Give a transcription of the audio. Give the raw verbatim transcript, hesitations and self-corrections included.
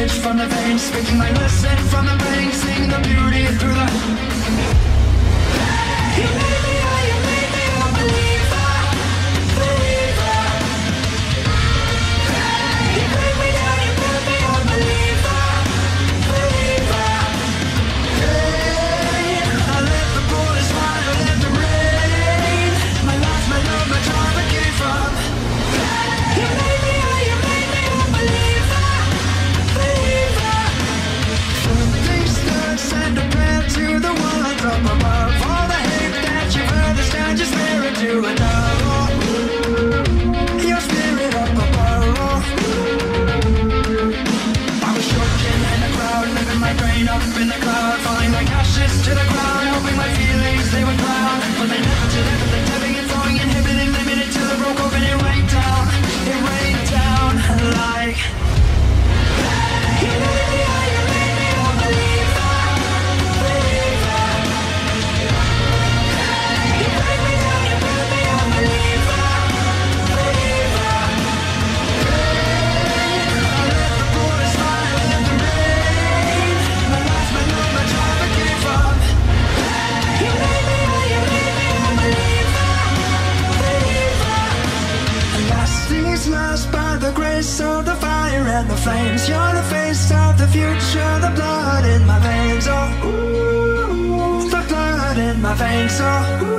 knowledge from the veins, speaking my lesson from the pain, seeing the beauty through the. You made me, oh, you made me a believer, believer. You break me down, you put me a believer, believer. Hey, I let the bullets fly, I let the rain. My life, my love, my drive, I gave up. You made me, oh, you made me a believer, believer. Something stood, send a prayer to the one up above. All the hate that you've heard, this down your spirit to another. Your spirit up above. I was choking in the crowd, living my brain up in the cloud, falling like ashes to the ground, hoping my feelings they would drown, but they never did. Everything tapping and throwing, inhibiting, limited till it broke open. It rained down, it rained down like. You made me, oh, you made me a believer, believer. You break me down, you put me a believer, believer. I let the bullets fly, I let the rain. My life, my love, my drive, I gave up. You made me, oh, you made me a believer, believer. Lasting's lost by the grace of the fire and the flames. You're the face of the future, the blood in my veins. Oh, ooh, the blood in my veins. Oh, ooh.